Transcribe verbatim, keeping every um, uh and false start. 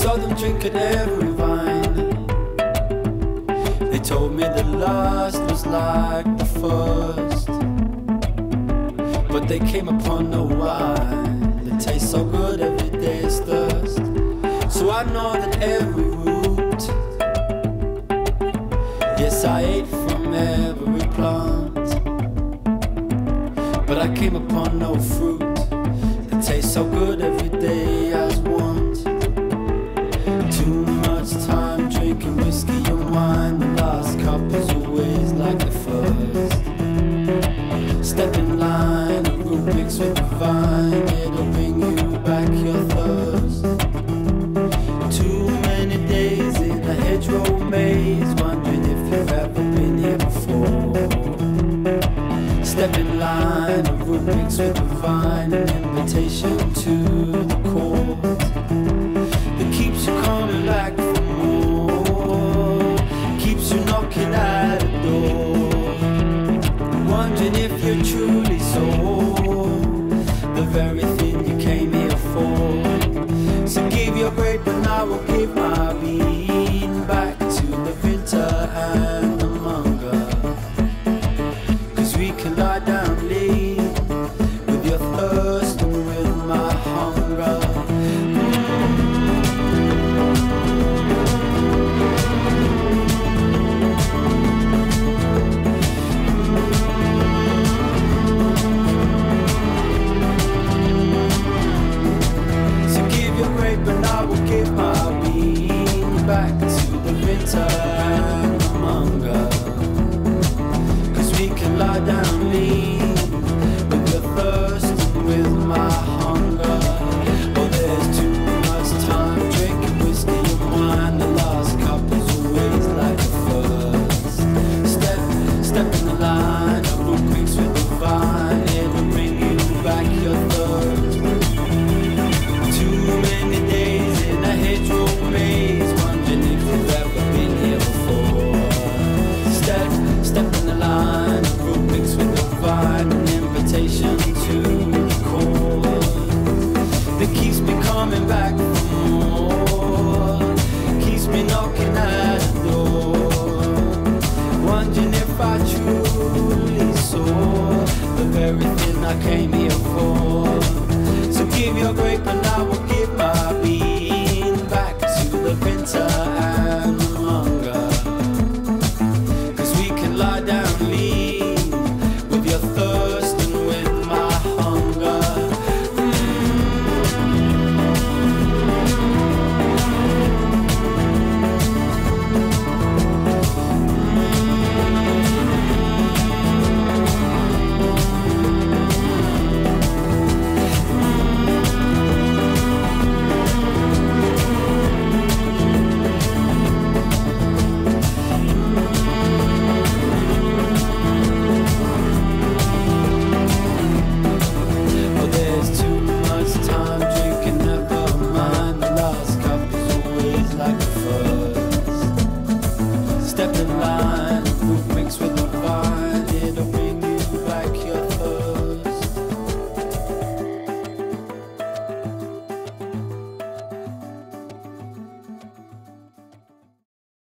saw them drinking every vine. They told me the last was like the first, but they came upon no wine that tastes so good every day is thirst. So I know that every root, yes, I ate from every plant, but I came upon no fruit that tastes so good every day as want. Too much time drinking whiskey and wine, the last cup is always like the first. Step in line, a root mixed with the vine, it'll bring you back your thirst. Too many days in a hedgerow maze, wondering if you've ever been here before. Step in line, a root mixed with the vine, an invitation to the court that keeps you coming back for more, keeps you knocking at the door, wondering if you're truly sold, the very thing you came here for. So give your grape and I will give my bean back to the winter and the manga, 'cause we can lie down lean with your thirst and with my hunger. And I will give my bean back to the winter and the manga, 'cause we can lie down lean with your thirst and with my hunger. Oh, there's too much time drinking whiskey and wine, the last cup is always like the first. Step, step in the line, a root mixed with the vine, it'll bring you back your thirst. Too many days in a hedgerow maze, wondering if you've ever been here before. Step, step in the line, a root mixed with the vine, an invitation to the court that keeps me coming back for more, keeps me knocking at the door, wondering if I truly saw the very thing I came here for.